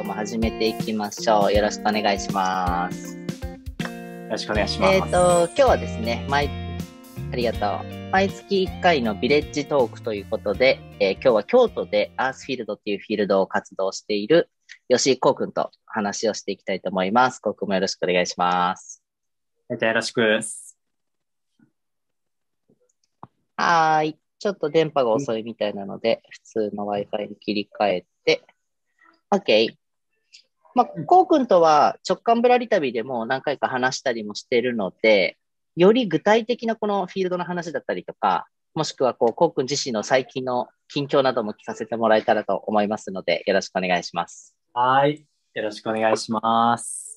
今日も始めていきましょう。よろしくお願いします。よろしくお願いします。 今日はですね、ありがとう。毎月1回のビレッジトークということで、今日は京都でアースフィールドっていうフィールドを活動している吉井こうくんと話をしていきたいと思います。こうくんもよろしくお願いします。 よろしく。 はい。ちょっと電波が遅いみたいなので、普通の Wi-Fi に切り替えて、OK。こうくんとは直感ぶらり旅でも何回か話したりもしているので、より具体的なこのフィールドの話だったりとか、もしくはこうくん自身の最近の近況なども聞かせてもらえたらと思いますので、よろしくお願いします。 はい。よろしくお願いします。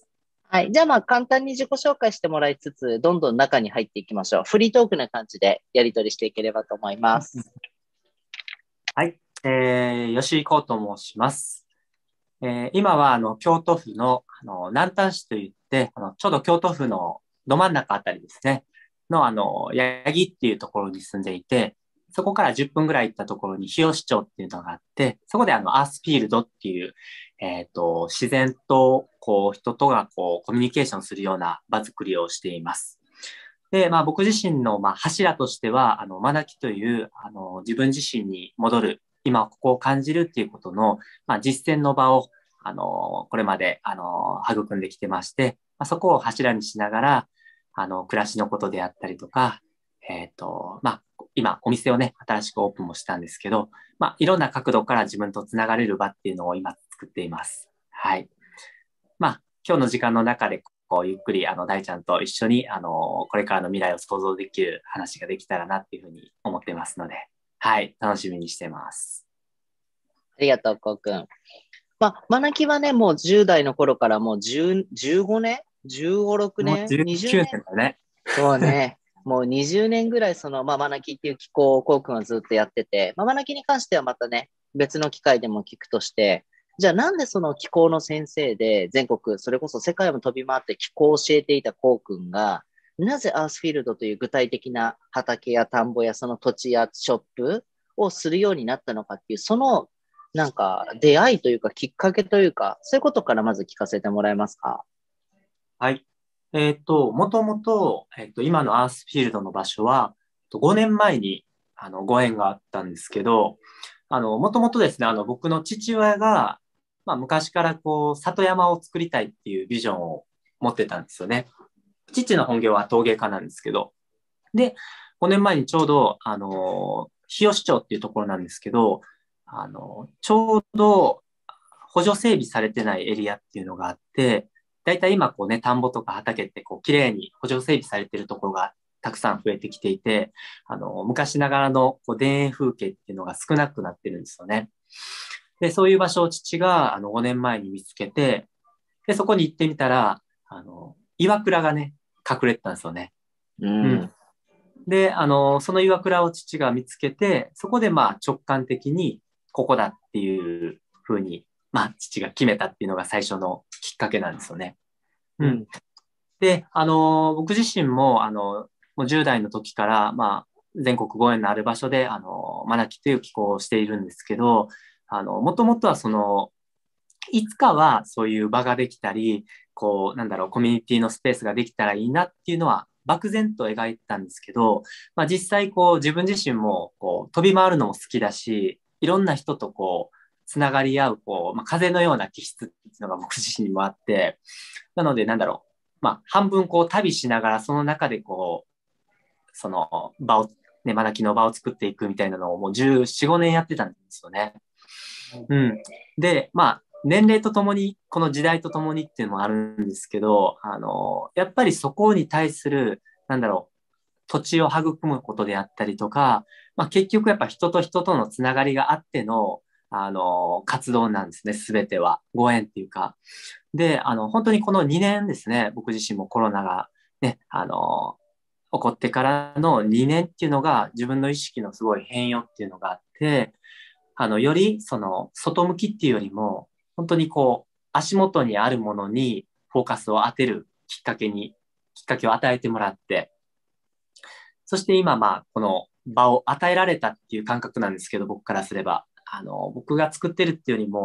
はい。じゃあ簡単に自己紹介してもらいつつ、どんどん中に入っていきましょう。フリートークな感じでやり取りしていければと思います。 はい。吉井こうと申します。今は京都府の南丹市といってちょうど京都府のど真ん中あたりですねの八木っていうところに住んでいて、そこから10分ぐらい行ったところに日吉町っていうのがあって、そこでアースフィールドっていう、自然と人とがコミュニケーションするような場作りをしています。で、僕自身の柱としては学きという自分自身に戻る、今ここを感じるっていうことの実践の場をこれまで育んできてまして、そこを柱にしながら暮らしのことであったりとか、今お店をね新しくオープンもしたんですけど、いろんな角度から自分とつながれる場っていうのを今作っています。はい。今日の時間の中でゆっくり大ちゃんと一緒にこれからの未来を想像できる話ができたらなっていうふうに思ってますので、はい、楽しみにしてます。 ありがとう、こうくん。マナキはね、もう10代の頃からもう15年 ?15、6年 ?19 20 年だね。 そうね。もう20年ぐらいマナキっていう機構をこうくんはずっとやってて、マナキに関してはまたね、別の機会でも聞くとして、じゃあなんでその気候の先生で全国、それこそ世界も飛び回って気候を教えていたこうくんが、なぜアースフィールドという具体的な畑や田んぼやその土地やショップをするようになったのかっていう、その出会いというかきっかけというか、そういうことからまず聞かせてもらえますか？ はい。もともと、今のアースフィールドの場所は、5年前に、ご縁があったんですけど、もともとですね、僕の父親が、昔から里山を作りたいっていうビジョンを持ってたんですよね。父の本業は陶芸家なんですけど、で、5年前にちょうど、日吉町っていうところなんですけど、ちょうど補助整備されてないエリアっていうのがあって、だいたい今田んぼとか畑って綺麗に補助整備されてるところがたくさん増えてきていて、昔ながらの田園風景っていうのが少なくなってるんですよね。で、そういう場所を父が5年前に見つけて、で、そこに行ってみたら、岩倉がね、隠れてたんですよね。 うん。 で、その岩倉を父が見つけて、そこで直感的にここだっていうふうに、父が決めたっていうのが最初のきっかけなんですよね。うん。で、僕自身も、もう10代の時から、全国ご縁のある場所で、マナキという機構をしているんですけど、もともとはいつかはそういう場ができたり、コミュニティのスペースができたらいいなっていうのは、漠然と描いてたんですけど、実際自分自身も飛び回るのも好きだし、いろんな人とつながり合う風のような気質っていうのが僕自身にもあって、なので半分旅しながらその中でその場を、ね、マナキの場を作っていくみたいなのをもう14、5年やってたんですよね。うん。で、年齢とともに、この時代とともにっていうのもあるんですけど、やっぱりそこに対する、土地を育むことであったりとか、結局やっぱ人と人とのつながりがあっての、活動なんですね、すべては。ご縁っていうか。で、本当にこの2年ですね、僕自身もコロナがね、起こってからの2年っていうのが自分の意識のすごい変容っていうのがあって、より外向きっていうよりも、本当に足元にあるものにフォーカスを当てるきっかけを与えてもらって、そして今この場を与えられたっていう感覚なんですけど、僕からすれば。僕が作ってるっていうよりも、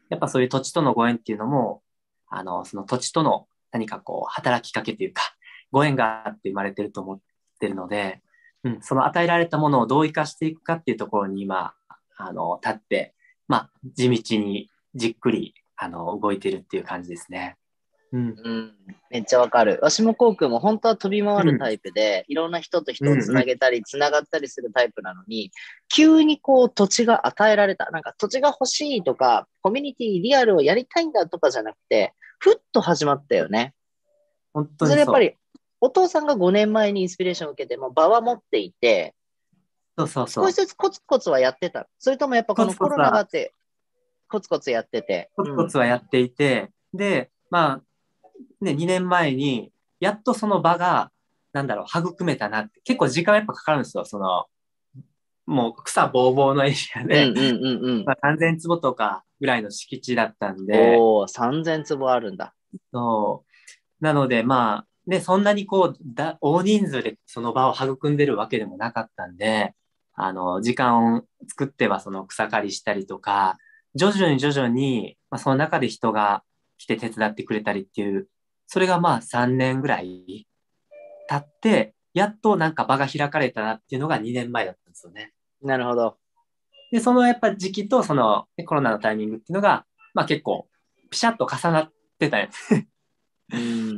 やっぱそういう土地とのご縁っていうのも、その土地との何かこう、働きかけというか、ご縁があって生まれてると思ってるので、その与えられたものをどう生かしていくかっていうところに今、立って、地道にじっくり、動いてるっていう感じですね。うん。 うん、めっちゃわかる。わしもこうくんも本当は飛び回るうん。 タイプで、いろんな人と人をつうん。うん。 なげたり、つながったりするタイプなのに、急にこう土地が与えられた。なんか土地が欲しいとか、コミュニティリアルをやりたいんだとかじゃなくて、ふっと始まったよね。 本当にそう。 それやっぱり、お父さんが5年前にインスピレーションを受けて、もう場は持っていて、 そうそうそう。 少しずつコツコツはやってた。それともやっぱこコのコロナがあツコツは、 ってコツコツやってて。 コツコうん。 ツはやっていて、で、2年前に、やっとその場が、育めたなって、結構時間はやっぱかかるんですよ。もう草ぼうぼうのエリアで、 うんうんうんうん。 3000坪とかぐらいの敷地だったんで、 おー、3000坪あるんだ。 そう。なので、そんなにこう、大人数でその場を育んでるわけでもなかったんで、時間を作ってはその草刈りしたりとか、徐々に、その中で人が来て手伝ってくれたりっていう、それが3年ぐらい経って、やっとなんか場が開かれたなっていうのが2年前だったんですよね。 なるほど。 で、そのやっぱ時期とそのコロナのタイミングっていうのが、結構ピシャッと重なってたよ。 うん。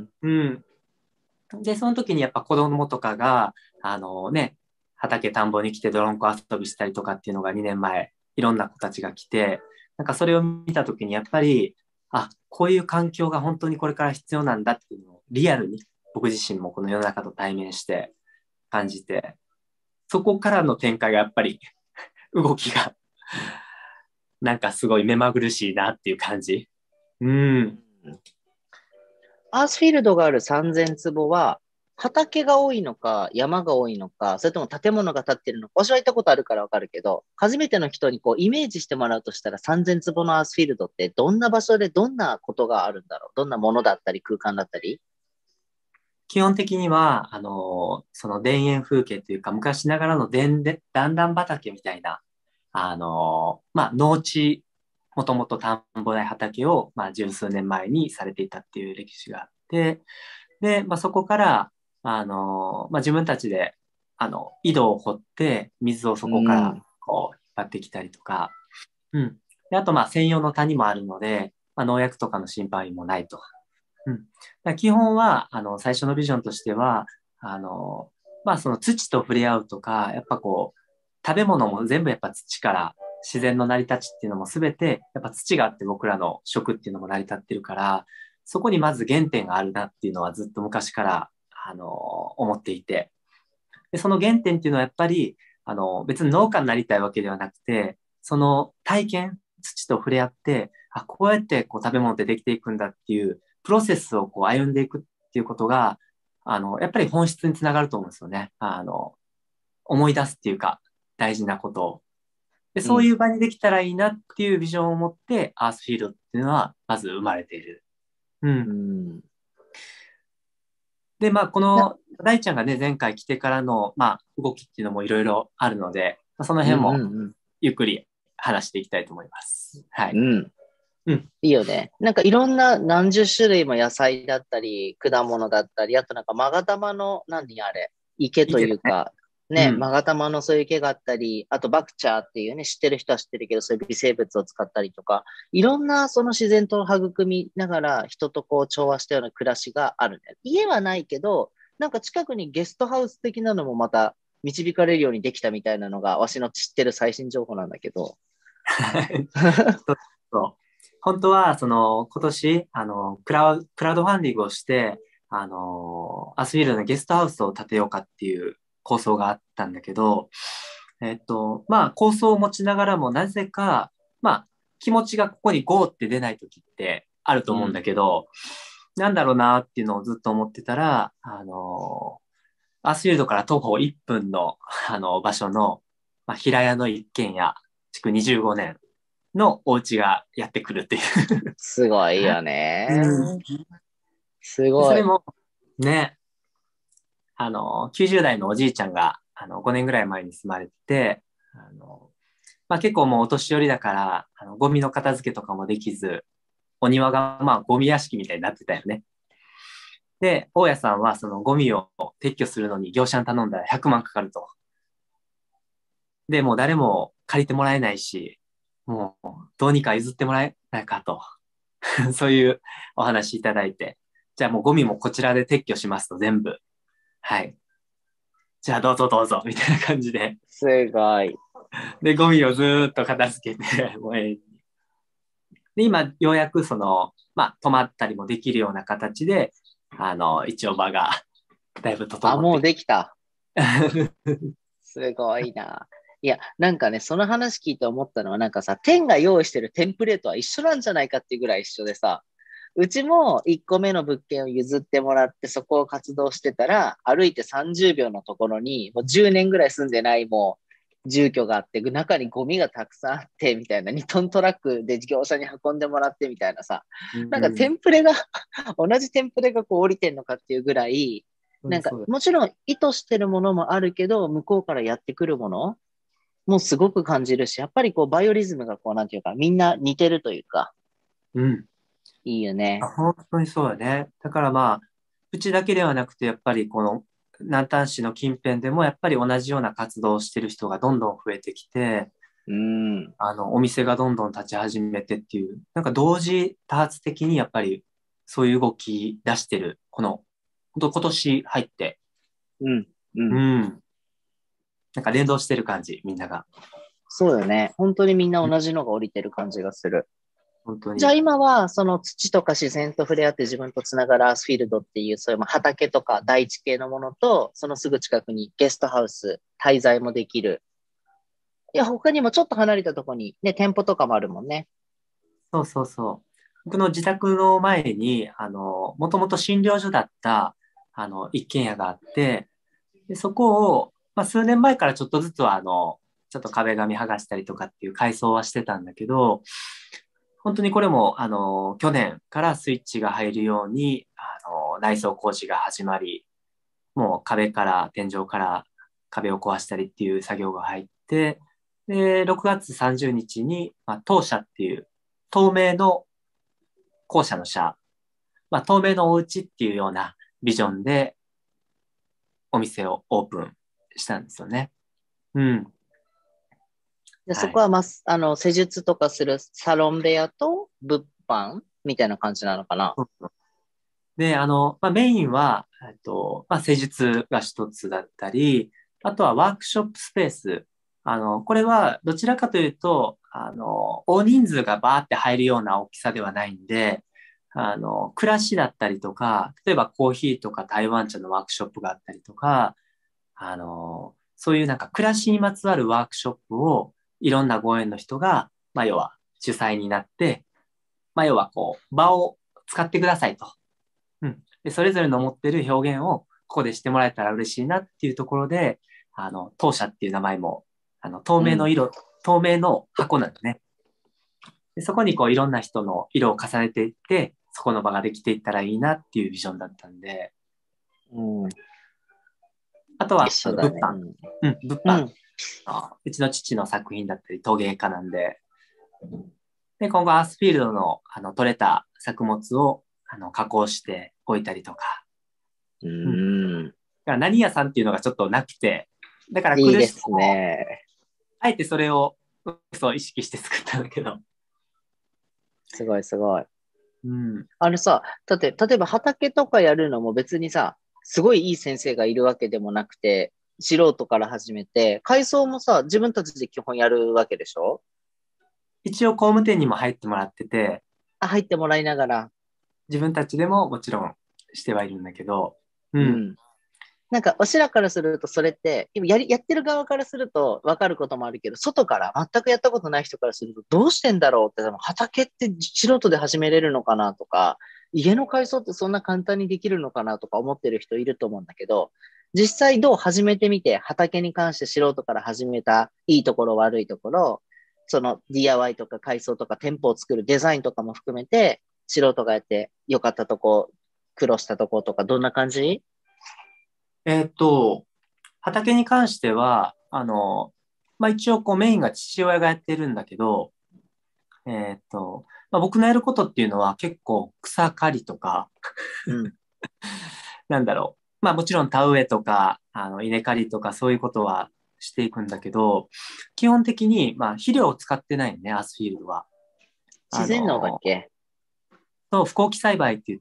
うん。で、その時にやっぱ子供とかが、畑田んぼに来て泥んこ遊びしたりとかっていうのが2年前、いろんな子たちが来て、なんかそれを見た時にやっぱり、こういう環境が本当にこれから必要なんだっていうのをリアルに僕自身もこの世の中と対面して感じて、そこからの展開がやっぱり動きがなんかすごい目まぐるしいなっていう感じ。うん。 アースフィールドがある3000坪は、畑が多いのか、山が多いのか、それとも建物が建ってるのか、私は行ったことあるからわかるけど、初めての人にこうイメージしてもらうとしたら3000坪のアースフィールドってどんな場所でどんなことがあるんだろう、どんなものだったり空間だったり。 基本的には、その田園風景というか、昔ながらの段々畑みたいな、農地、もともと田んぼや畑を、十数年前にされていたっていう歴史があって、で、そこから、自分たちで、井戸を掘って、水をそうこから、 ん。 こう、引っ張ってきたりとか、うん。で、あと、専用の谷もあるので、農薬とかの心配もないと。うん。だから基本は、最初のビジョンとしては、その土と触れ合うとか、やっぱこう、食べ物も全部やっぱ土から自然の成り立ちっていうのも全て、やっぱ土があって僕らの食っていうのも成り立ってるから、そこにまず原点があるなっていうのはずっと昔から、思っていて。で、その原点っていうのはやっぱり、別に農家になりたいわけではなくて、その体験、土と触れ合って、こうやってこう食べ物ってできていくんだっていうプロセスをこう歩んでいくっていうことが、やっぱり本質につながると思うんですよね。思い出すっていうか、大事なことを。で、 うん。 そういう場にできたらいいなっていうビジョンを持って、アースフィールドっていうのは、まず生まれている。ううん。 ん。 で、こな、 の、大ちゃんがね、前回来てからの、動きっていうのもいろいろあるので、そのうん辺もうんゆっくり話していきたいと思います。はい。 うん。うん。 うん。 いいよね。なんかいろんな何十種類も野菜だったり、果物だったり、あとなんか勾玉の、何あれ、池といいけどね。 いうか、ね、 うん。 勾玉のそういう池があったり、あとバクチャーっていうね、知ってる人は知ってるけど、そういう微生物を使ったりとか、いろんなその自然と育みながら人とこう調和したような暮らしがあるんだよ。家はないけど、なんか近くにゲストハウス的なのもまた導かれるようにできたみたいなのが、わしの知ってる最新情報なんだけど。 そうそう本当は、今年、クラウドファンディングをして、アスフィールドのゲストハウスを建てようかっていう構想があったんだけど、構想を持ちながらも、なぜか、まあ、気持ちがここにゴーって出ない時ってあると思うんだうん。 けど、なんだろうなっていうのをずっと思ってたら、アスフィールドから徒歩1分の、場所の、平屋の一軒家、築25年のお家がやってくるっていう。 すごいよね。 うん。 すごい。 でそれも、ね、90代のおじいちゃんが、5年ぐらい前に住まれてて、 まあ結構もうお年寄りだから、ゴミの片付けとかもできず、お庭がまあゴミ屋敷みたいになってたよね。で、大家さんはそのゴミを撤去するのに業者に頼んだら100万かかると。で、もう誰も借りてもらえないし、もうどうにか譲ってもらえないかと。そういうお話いただいて。じゃあもうゴミもこちらで撤去しますと全部。はい。じゃあどうぞどうぞ、みたいな感じで。 すごい。 で、ゴミをずーっと片付けて、もうで、今、ようやくまあ、泊まったりもできるような形で、一応場がだいぶあ、もう整ってきできた。すごいな。いや、なんかね、その話聞いて思ったのは、なんかさ、天が用意してるテンプレートは一緒なんじゃないかっていうぐらい一緒でさ、うちも1個目の物件を譲ってもらって、そこを活動してたら、歩いて30秒のところに、もう10年ぐらい住んでないもう住居があって、中にゴミがたくさんあって、みたいな、2トントラックで業者に運んでもらってみたいなさ、なんかテうん。 ンプレが同じテンプレがこう降りてんのかっていうぐらい、なんかそうだ。 もちろん意図してるものもあるけど、向こうからやってくるものもすごく感じるし、やっぱりこうバイオリズムがこうなんていうか、みんな似てるというか、 うん。 いいよね。 本当にそうだね。だからまあ、うちだけではなくて、やっぱりこの南丹市の近辺でも、やっぱり同じような活動をしてる人がどんどん増えてきて、 うん。 お店がどんどん立ち始めてっていう、なんか同時多発的にやっぱりそういう動き出してる、本当今年入って、 うん。ううん。 ん、なんか連動してる感じ、みんなが。 そうよね。本当にみんな同じのが降りてる感じがする。じゃあ本当に。 今は、その土とか自然と触れ合って自分とつながるアースフィールドっていう、そういうまあ畑とか大地系のものと、そのすぐ近くにゲストハウス、滞在もできる。いや、他にもちょっと離れたところにね、店舗とかもあるもんね。 そうそうそう。僕の自宅の前に、もともと診療所だった、一軒家があって、で、そこを、まあ、数年前からちょっとずつは、ちょっと壁紙剥がしたりとかっていう改装はしてたんだけど、本当にこれも、去年からスイッチが入るように、内装工事が始まり、もう壁から天井から壁を壊したりっていう作業が入って、で、6月30日に、まあ、当社っていう透明の校舎の社、まあ、透明のお家っていうようなビジョンでお店をオープンしたんですよね。うん。 で、そはい。 こは施術とかするサロン部屋と物販みたいな感じなのかな。 で、まあ、メインは、まあ、施術が一つだったり、あとはワークショップスペース。これはどちらかというと、大人数がバーって入るような大きさではないんで、暮らしだったりとか、例えばコーヒーとか台湾茶のワークショップがあったりとか、そういうなんか暮らしにまつわるワークショップをいろんなご縁の人が、まあ、要は主催になって、まあ、要はこう、場を使ってくださいと。うん。で、それぞれの持ってる表現をここでしてもらえたら嬉しいなっていうところで、当社っていう名前も、 うん。 透明の箱なんですね。で、そこにこういろんな人の色を重ねていって、そこの場ができていったらいいなっていうビジョンだったんで、 うん。 あとは、 一緒だね。 物販。うん、物販。 うん。 うちの父の作品だったり陶芸家なんで、で、今後アースフィールドの、取れた作物を、加工しておいたりとか、 ううん。だん。 から何屋さんっていうのがちょっとなくて、だから来るいいです人も、 ね。 あえてそれを、そう意識して作ったんだけど、 すごいすごい。 うん。 あれさ、例えば畑とかやるのも別にさ、すごいいい先生がいるわけでもなくて、素人から始めて、改装もさ、自分たちで基本やるわけでしょ？ 一応工務店にも入ってもらってて、 あ、入ってもらいながら。 自分たちでももちろんしてはいるんだけど、うん。 うん。なんか、おしらからすると、それって、今やってる側からすると分かることもあるけど、外から全くやったことない人からすると、どうしてんだろうって、でも畑って素人で始めれるのかなとか、家の改装ってそんな簡単にできるのかなとか思ってる人いると思うんだけど、実際どう始めてみて、畑に関して素人から始めたいいところ悪いところ、その DIY とか改装とか店舗を作るデザインとかも含めて、素人がやって良かったとこ、苦労したとことか、どんな感じ？ えーっと、畑に関しては、 まあ一応こうメインが父親がやってるんだけど、まあ、僕のやることっていうのは結構草刈りとか、 うん。 なんだろう。まあもちろん田植えとか、稲刈りとかそういうことはしていくんだけど、基本的に、まあ肥料を使ってないね、アスフィールドは。あ自然農だっの、 け？ 不耕起栽培って言って、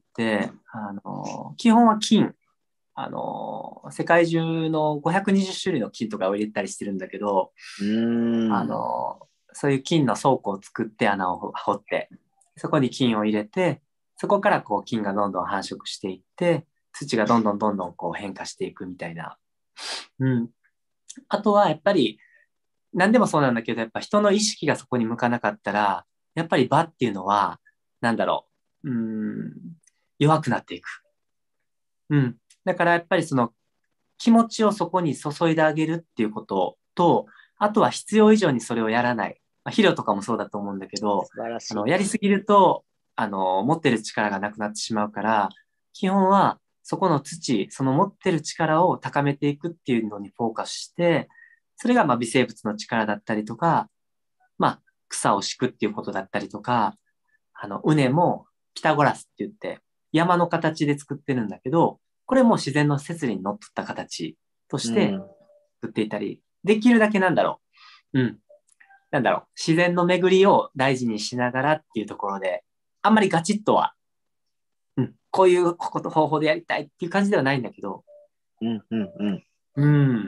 基本は菌。世界中の520種類の菌とかを入れたりしてるんだけど、 うーん。 そういう菌の倉庫を作って穴を掘って、そこに菌を入れて、そこからこう菌がどんどん繁殖していって、土がどんどんどんどんこう変化していくみたいな。うん。あとはやっぱり、何でもそうなんだけど、やっぱ人の意識がそこに向かなかったら、やっぱり場っていうのは、なんだろう、弱くなっていく。うん。だからやっぱりその気持ちをそこに注いであげるっていうことと、あとは必要以上にそれをやらない。まあ、肥料とかもそうだと思うんだけど、 素晴らしい。 やりすぎると、持ってる力がなくなってしまうから、基本はそこの土、その持ってる力を高めていくっていうのにフォーカスして、それがまあ微生物の力だったりとか、まあ草を敷くっていうことだったりとか、畝もピタゴラスって言って山の形で作ってるんだけど、これも自然の摂理にのっとった形としてうん。 作っていたり、できるだけなんだろう。うん。なんだろう。自然の巡りを大事にしながらっていうところで、あんまりガチッとは、うん、こういうこと方法でやりたいっていう感じではないんだけど、 うん、うん、うん。 うん。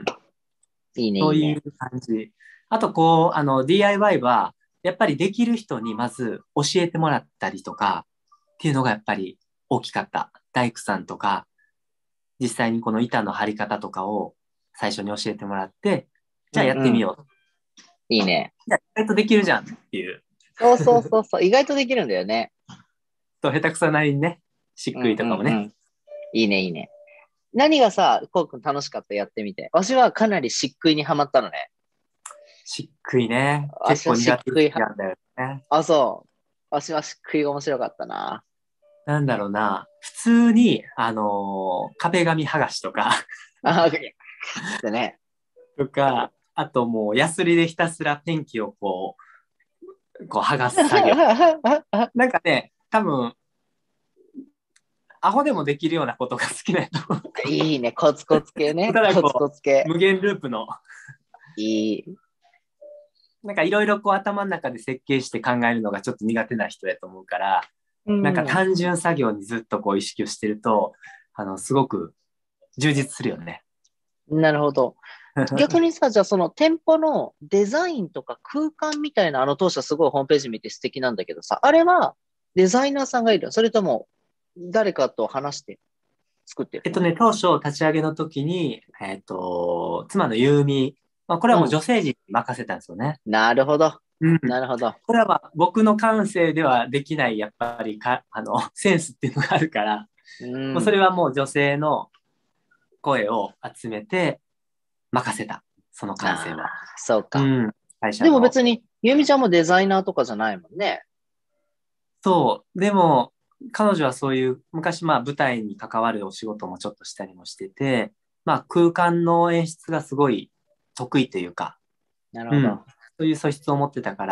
いいね、いいね。 そういう感じ。あと、こう、DIY は、やっぱりできる人にまず教えてもらったりとか、っていうのがやっぱり大きかった。大工さんとか、実際にこの板の張り方とかを最初に教えてもらって、じゃあやってうん、うん。 みよう。 いいね。 じゃあ意外とできるじゃんっていう。 そうそうそうそう。意外とできるんだよね。 と、下手くそなりにね、しっくうん、うん、 りとかもね。 うん。いいね、いいね。何がさ、こうくん楽しかったやってみて。わしはかなり漆喰にはまったのね。 しっくりね。 わしは結構苦手意漆喰は、 識なんだよね。 あ、そう。わしは漆喰が面白かったな。 なんだろうな。普通に、壁紙剥がしとか、 あ、ってね。 あともう、ヤスリでひたすらペンキをこう剥がす作業。なんかね、多分、アホでもできるようなことが好きな人。 いいね。コツコツ系たね。コツだこう、 コツ系。 無限ループの、 いい。 なんかいろいろこう頭の中で設計して考えるのがちょっと苦手な人やと思うから、なんかうん。 単純作業にずっとこう意識をしてると、すごく充実するよね。 なるほど。逆にさ、じゃあその店舗のデザインとか空間みたいな当社すごいホームページ見て素敵なんだけどさ、あれはデザイナーさんがいる？それとも誰かと話して作ってるの？ 当初立ち上げの時に、妻の優美、まあ、これはもううん。 女性陣に任せたんですよね。 なるほど。 うん。 なるほど。 これはまあ僕の感性ではできない、やっぱりセンスっていうのがあるから、 うもうそれん。 はもう女性の声を集めて任せた。その感性ああ、 は。 そうか。 うん。会社でもの。 別に、ゆみちゃんもデザイナーとかじゃないもんね。 そう。でも、彼女はそういう、昔まあ舞台に関わるお仕事もちょっとしたりもしてて、まあ空間の演出がすごい得意というか、うん。 なるほど。 そういう素質を持ってたから、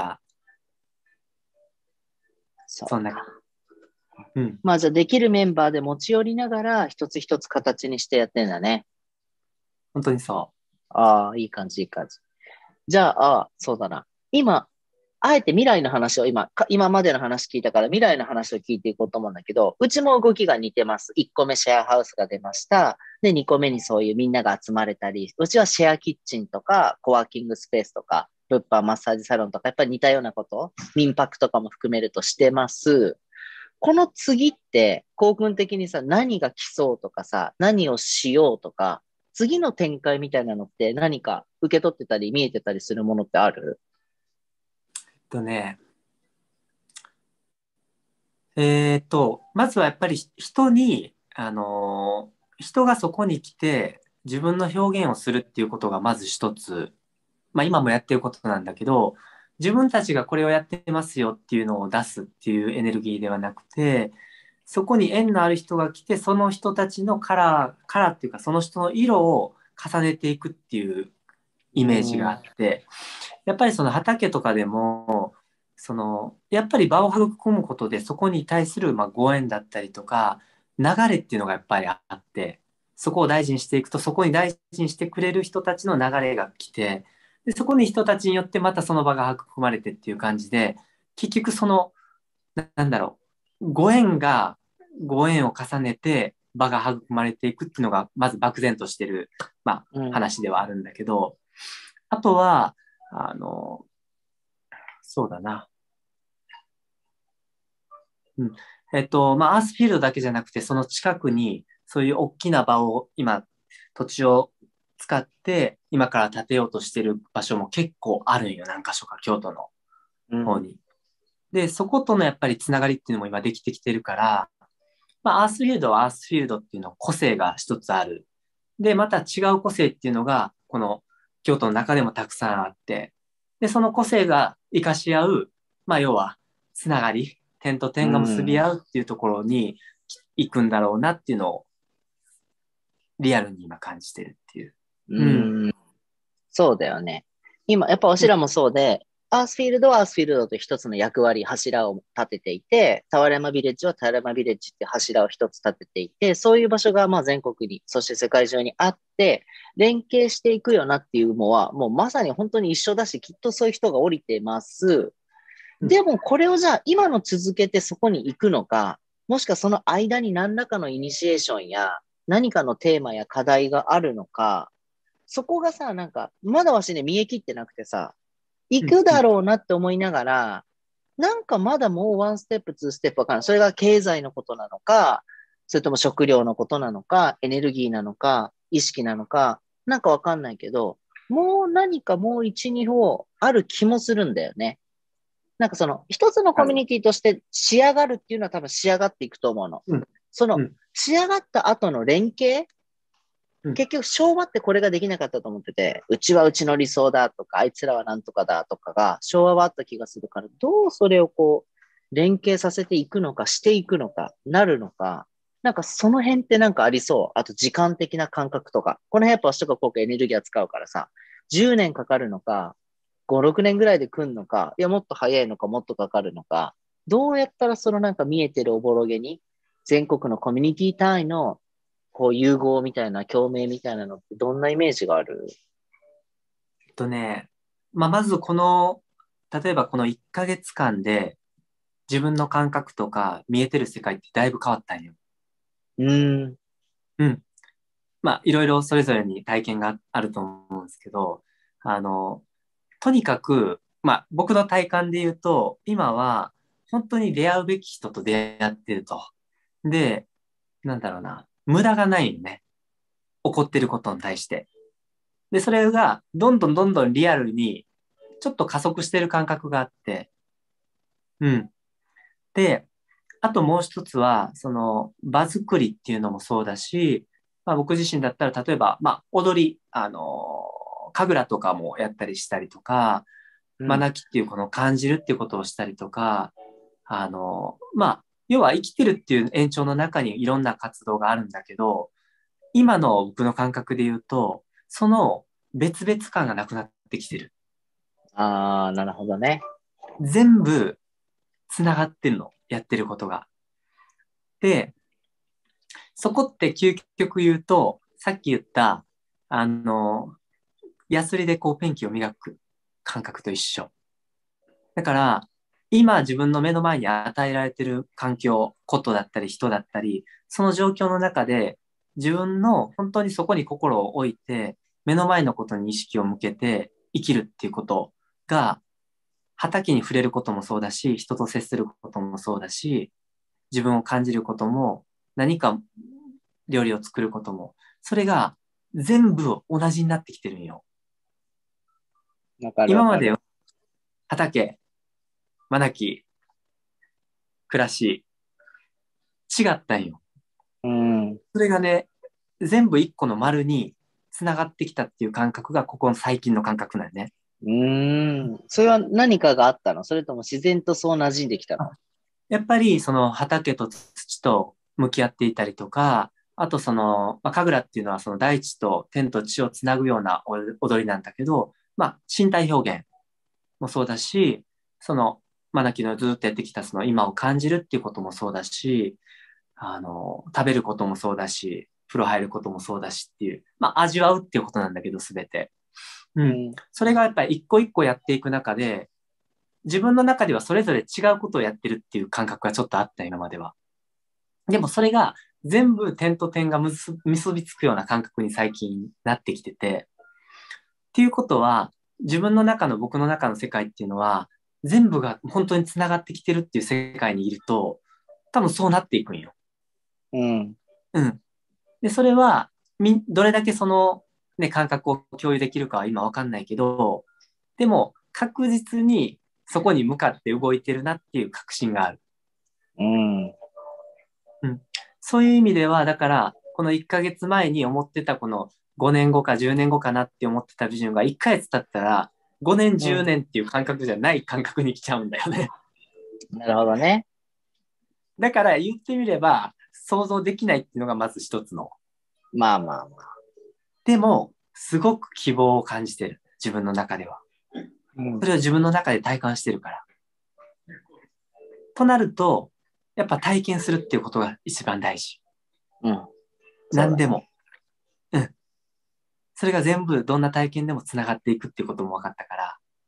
そんな、 そうか。 うん。 まあじゃあできるメンバーで持ち寄りながら一つ一つ形にしてやってんだね。 本当にそああ、いい感じ、いい感じ。じゃあ、そうだな。今、あえて未来の話を今までの話聞いたから未来の話を聞いていこうと思うんだけど、うちも動きが似てます。1個目シェアハウスが出ました。で、2個目にそういうみんなが集まれたり、うちはシェアキッチンとか、コワーキングスペースとか、物販マッサージサロンとか、やっぱり似たようなこと、民泊とかも含めるとしてます。この次って、校訓的にさ、何が来そうとかさ、何をしようとか、次の展開みたいなのって何か受け取ってたり見えてたりするものってある？ ね、まずはやっぱり人に、人がそこに来て自分の表現をするっていうことがまず一つ、まあ今もやってることなんだけど、自分たちがこれをやってますよっていうのを出すっていうエネルギーではなくて、そこに縁のある人が来て、その人たちのカラーっていうか、その人の色を重ねていくっていうイメージがあって、やっぱりその畑とかでも、やっぱり場を育むことで、そこに対するご縁だったりとか、流れっていうのがやっぱりあって、そこを大事にしていくと、そこに大事にしてくれる人たちの流れが来て、で、そこに人たちによってまたその場が育まれてっていう感じで、結局なんだろご縁がご縁を重ねて場が育まれていくっていうのが、まず漠然としてる、話ではあるんだけど、あとは、あの、そうだな。うん。アースフィールドだけじゃなくて、その近くに、そういう大きな場を、今、土地を使って、今から建てようとしてる場所も結構あるんよ、何箇所か、京都のうん。 方に。で、そことのやっぱりつながりっていうのも今できてきてるから、アースフィールドはアースフィールドっていうの個性が一つある。で、また違う個性っていうのが、この京都の中でもたくさんあって、で、その個性が活かし合う、要は、つながり、点とう点が結びん。 合うっていうところに行くんだろうなっていうのをリアルに今感じてるっていう。うん。 うん。そうだよね。今、やっぱわしらもそうで、アースフィールドはアースフィールドと一つの役割、柱を立てていて、俵山ビレッジは俵山ビレッジって柱を一つ立てていて、そういう場所がまあ全国に、そして世界中にあって、連携していくよなっていうのは、もうまさに本当に一緒だし、きっとそういう人が降りてます。 うん。 でもこれをじゃあ今の続けてそこに行くのか、もしくはその間に何らかのイニシエーションや何かのテーマや課題があるのか、そこがさ、なんか、まだわしね、見え切ってなくてさ、行うん。 くだうん。 ろうなって思いながら、なんかまだもうワンステップ、ツーステップわからない。それが経済のことなのか、それとも食料のことなのか、エネルギーなのか、意識なのか、なんかわかんないけど、もう何かもう一、二歩ある気もするんだよね。なんかその、一つのコミュある。 ニティとして仕上がるっていうのは多分仕上がっていくと思うの。 うん。 その、 うん。 仕上がった後の連携うん。 結局昭和ってこれができなかったと思ってて、うちはうちの理想だとか、あいつらはなんとかだとかが昭和はあった気がするから、どうそれをこう、連携させていくのか、していくのか、なるのか、なんかその辺ってなんかありそう。あと時間的な感覚とか。この辺やっぱ私とかこうエネルギーは使うからさ、10年かかるのか、5、6年ぐらいで来んのか、いやもっと早いのか、もっとかかるのか、どうやったらそのなんか見えてるおぼろげに、全国のコミュニティ単位のこう融合みたいな、共鳴みたいなのってどんなイメージがある？ ね、まず例えばこの1ヶ月間で自分の感覚とか見えてる世界ってだいぶ変わったんよ。 うーん。 うん。いろいろそれぞれに体験があると思うんですけど、あの、とにかく、僕の体感で言うと、今は本当に出会うべき人と出会ってると。で、なんだろうな、無駄がないよね。起こってることに対して。で、それがどんどんどんどんリアルにちょっと加速してる感覚があって、うん。で、あともう一つは、その場作りっていうのもそうだし、僕自身だったら、例えば、踊り、神楽とかもやったりしたりとか、 うん。 マナキっていうこの感じるっていうことをしたりとか、要は生きてるっていう延長の中にいろんな活動があるんだけど、今の僕の感覚で言うと、その別々感がなくなってきてる。 ああ、なるほどね。 全部繋がってるの、やってることが。で、そこって究極言うと、さっき言った、あの、ヤスリでこうペンキを磨く感覚と一緒。だから、今自分の目の前に与えられている環境、ことだったり人だったり、その状況の中で自分の本当にそこに心を置いて、目の前のことに意識を向けて生きるっていうことが、畑に触れることもそうだし、人と接することもそうだし、自分を感じることも、何か料理を作ることも、それが全部同じになってきてるんよ。 わかるわかる。 今まで畑、学き、暮らし、違ったんよ。 うん。 それがね、全部一個の丸に繋がってきたっていう感覚が、ここの最近の感覚なんよね。 うーん。それは何かがあったの？それとも自然とそう馴染んできたの？ やっぱりその畑と土と向き合っていたりとか、 あと神楽っていうのはその大地と天と地をつなぐような踊りなんだけど、身体表現もそうだし、マナキのずっとやってきたその今を感じるっていうこともそうだし、食べることもそうだし、風呂入ることもそうだしっていう、味わうっていうことなんだけど、すべて。うん。それがやっぱり一個一個やっていく中で、自分の中ではそれぞれ違うことをやってるっていう感覚がちょっとあった、今までは。でもそれが全部点と点が結びつくような感覚に最近なってきてて、っていうことは、自分の中の僕の中の世界っていうのは、全部が本当につながってきてるっていう世界にいると、多分そうなっていくんよ。 うん。 うん。で、それは、どれだけね、感覚を共有できるかは今わかんないけど、でも、確実にそこに向かって動いてるなっていう確信がある。 うん。 うん。そういう意味では、だから、この1ヶ月前に思ってたこの5年後か10年後かなって思ってたビジョンが1ヶ月経ったら、5年、10年っていう感覚じゃない感覚に来ちゃうんだよね。 なるほどね。 だから言ってみれば、想像できないっていうのがまず一つの。 まあまあまあ。 でも、すごく希望を感じてる。自分の中では。それを自分の中で体感してるから。となると、やっぱ体験するっていうことが一番大事。 うん。 何でも。うん。それが全部どんな体験でもつながっていくっていうことも分かったから。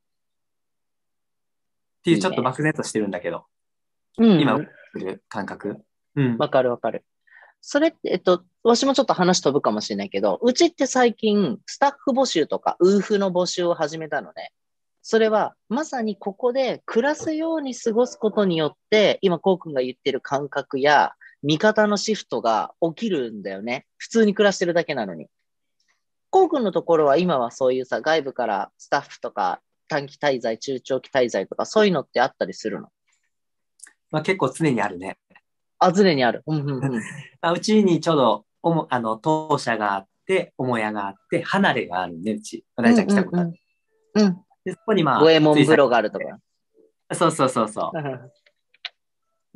っていうちょっと漠然としてるんだけど。今、する感覚。うん。 わかるわかる。それって、わしもちょっと話飛ぶかもしれないけど、うちって最近、スタッフ募集とか、ウーフの募集を始めたのね。それは、まさにここで暮らすように過ごすことによって、今、こうくんが言ってる感覚や、見方のシフトが起きるんだよね。普通に暮らしてるだけなのに。こうくんのところは今はそういうさ、外部からスタッフとか、短期滞在、中長期滞在とか、そういうのってあったりするの？ 結構常にあるね。 あ、常にある。 うちにちょうど当社があって、母屋があって、離れがあるね、うち。大ちゃん来たことある。で、そこに五右衛門風呂があるとか。 そうそうそうそう。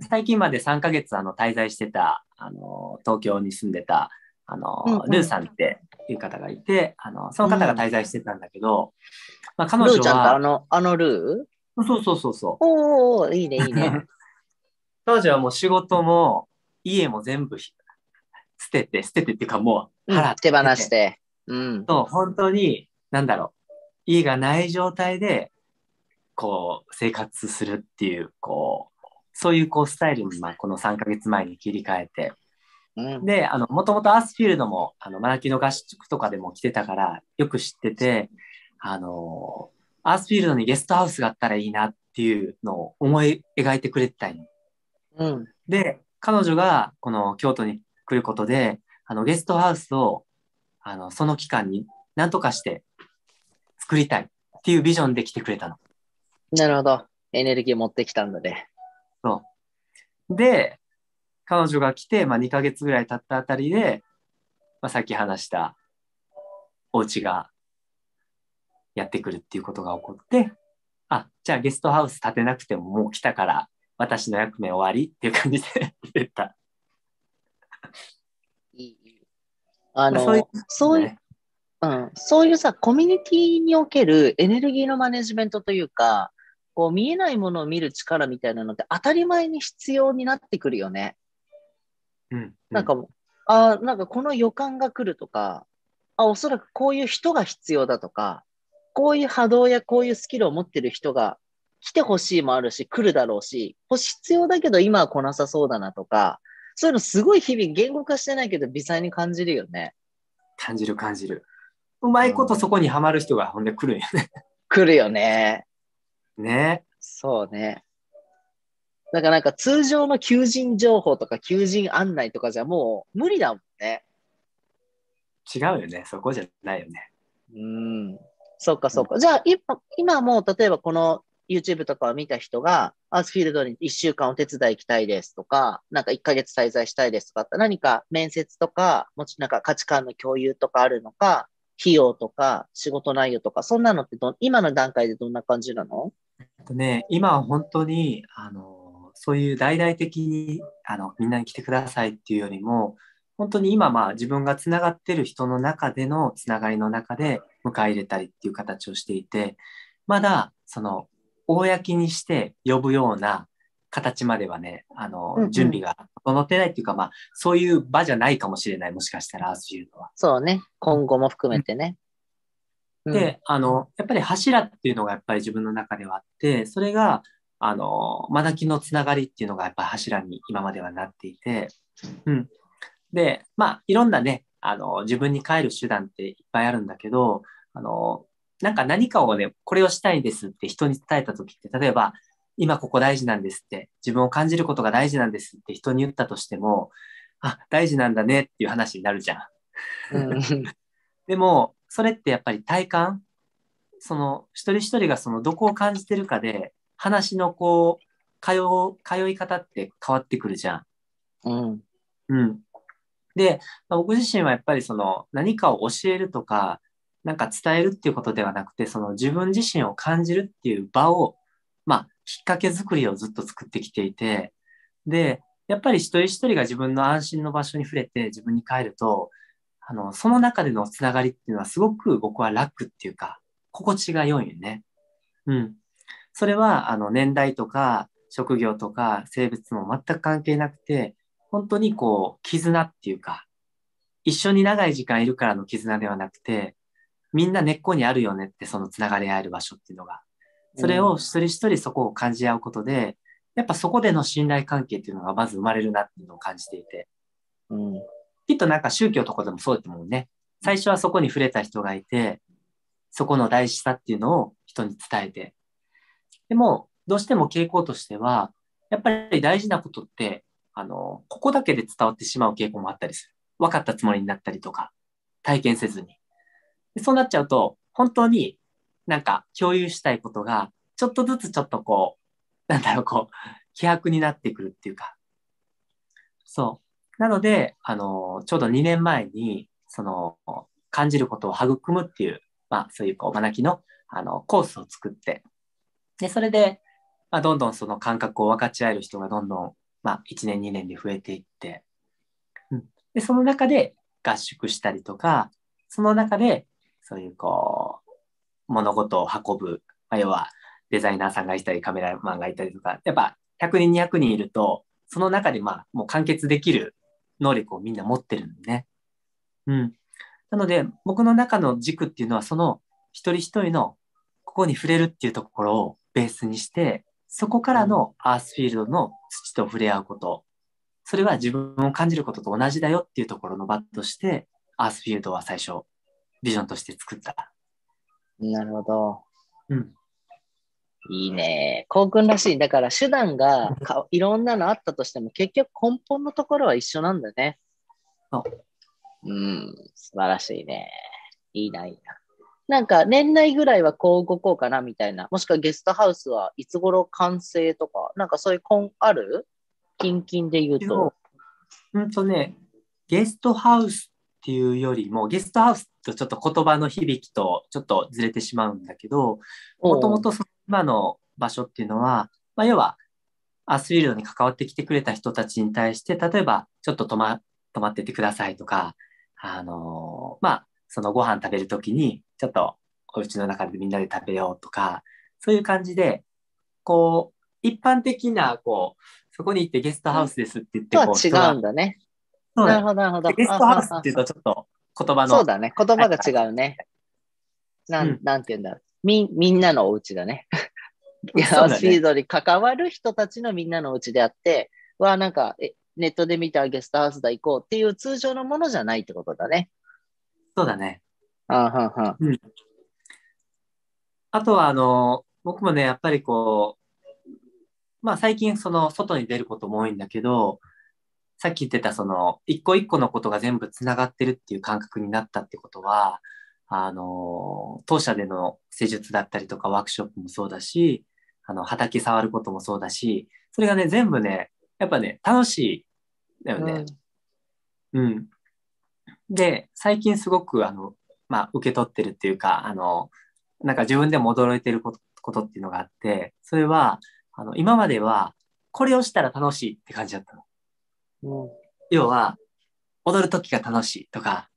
最近まで3ヶ月滞在してた、東京に住んでた、ルーさんっていう方がいて、その方が滞在してたんだけど、彼女は。 ルーちゃんってあのルーそうそうそうそう。 おー、いいね、いいね。 彼女はもう仕事も家も全部捨ててっていうかもう払って、 手放して。 本当に、家がない状態で、生活するっていう、そういうスタイルに、この3ヶ月前に切り替えて、で、もともとアースフィールドも、マナキの合宿とかでも来てたから、よく知ってて、アースフィールドにゲストハウスがあったらいいなっていうのを思い描いてくれてたんよ。で、彼女がこの京都に来ることで、ゲストハウスを、その期間に何とかして作りたいっていうビジョンで来てくれたの。 なるほど。エネルギー持ってきたんだね。 そう。で、彼女が来て、2ヶ月ぐらい経ったあたりで、さっき話したお家がやってくるっていうことが起こって、じゃあゲストハウス建てなくてももう来たから私の役目終わりっていう感じで出た。 そういうさ、コミュニティにおけるエネルギーのマネジメントというか、見えないものを見る力みたいなのって当たり前に必要になってくるよね。なんかこの予感が来るとか、おそらくこういう人が必要だとか、こういう波動やこういうスキルを持ってる人が来てほしいもあるし、来るだろうし、必要だけど今は来なさそうだなとか、そういうのすごい日々言語化してないけど微細に感じるよね。 感じる。うまいことそこにはまる人がほんで来るんよね。 来るよね。 ね。 そうね。だから通常の求人情報とか求人案内とかじゃもう無理だもんね。 違うよね。そこじゃないよね。 そうか。じゃあ今も例えばこの YouTube とかを見た人がアースフィールドに1週間お手伝い行きたいですとか、1ヶ月滞在したいですとか、何か面接とか、もち価値観の共有とかあるのか、費用とか仕事内容とか、そんなのって今の段階でどんな感じなの？ 今は本当に、そういう大々的に、みんなに来てくださいっていうよりも、 本当に今自分がつながってる人の中でのつながりの中で迎え入れたりっていう形をしていて、まだその公にして呼ぶような形まではね、準備が整ってないっていうか、そういう場じゃないかもしれない。もしかしたらアースフィールドは。 そうね。今後も含めてね。 で、やっぱり柱っていうのがやっぱり自分の中ではあって、それが、マナキのつながりっていうのがやっぱり柱に今まではなっていて、で、いろんなね、自分に帰る手段っていっぱいあるんだけど、なんか何かをね、これをしたいんですって人に伝えたときって、例えば、今ここ大事なんですって、自分を感じることが大事なんですって人に言ったとしても、あ、大事なんだねっていう話になるじゃん。でも、それってやっぱり体感、その一人一人がそのどこを感じてるかで、話の通い方って変わってくるじゃん。で、僕自身はやっぱりその何かを教えるとか、なんか伝えるっていうことではなくて、その自分自身を感じるっていう場を、きっかけ作りをずっと作ってきていて、で、やっぱり一人一人が自分の安心の場所に触れて自分に帰ると、その中でのつながりっていうのはすごく僕は楽っていうか、心地が良いよね。それは、年代とか、職業とか、性別も全く関係なくて、本当に絆っていうか、一緒に長い時間いるからの絆ではなくて、みんな根っこにあるよねって、そのつながり合える場所っていうのが。それを一人一人そこを感じ合うことで、やっぱそこでの信頼関係っていうのがまず生まれるなっていうのを感じていて。きっとなんか宗教とかでもそうだと思うね。最初はそこに触れた人がいて、そこの大事さっていうのを人に伝えて。でも、どうしても傾向としては、やっぱり大事なことって、ここだけで伝わってしまう傾向もあったりする。分かったつもりになったりとか、体験せずに。でそうなっちゃうと、本当になんか共有したいことが、ちょっとずつちょっと希薄になってくるっていうか。そう。なので、ちょうど2年前に、感じることを育むっていう、そういう学きの、コースを作って、で、それで、どんどんその感覚を分かち合える人がどんどん、1年、2年で増えていって、で、その中で合宿したりとか、その中で、そういう物事を運ぶ、要はデザイナーさんがいたり、カメラマンがいたりとか、やっぱ100人、200人いると、その中でもう完結できる能力をみんな持ってるんでね。なので、僕の中の軸っていうのは、その一人一人のここに触れるっていうところをベースにして、そこからのアースフィールドの土と触れ合うこと。それは自分を感じることと同じだよっていうところの場として、アースフィールドは最初、ビジョンとして作った。 なるほど。いいね。コウ君らしい。だから手段がいろんなのあったとしても、結局根本のところは一緒なんだね。素晴らしいね。いいな、いいな。なんか年内ぐらいはこう動こうかなみたいな。もしくはゲストハウスはいつ頃完成とか、なんかそういうある近々で言うと。 ゲストハウスっていうよりも、ゲストハウスとちょっと言葉の響きとちょっとずれてしまうんだけど、もともと今の場所っていうのは、要はアースフィールドに関わってきてくれた人たちに対して、例えばちょっと泊まっててくださいとか、そのご飯食べるときに、ちょっとお家の中でみんなで食べようとか、そういう感じで、一般的な、そこに行ってゲストハウスですって言って、 とは違うんだね。なるほど、なるほど。 ゲストハウスっていうとちょっと言葉の。 そうだね。言葉が違うね。なんて言うんだろう。みんなのお家だね。アースフィールドに関わる人たちのみんなのお家であって、なんか、ネットで見たゲストハウスだ行こうっていう通常のものじゃないってことだね。 そうだね。 あとは、僕もね、やっぱり最近外に出ることも多いんだけど、さっき言ってた一個一個のことが全部つながってるっていう感覚になったってことは、当社での施術だったりとかワークショップもそうだし、畑触ることもそうだし、それがね、全部ね、やっぱね、楽しいだよね。で、最近すごく受け取ってるっていうか、なんか自分でも驚いてることっていうのがあって、それは、今までは、これをしたら楽しいって感じだったの。要は、 踊る時が楽しいとか、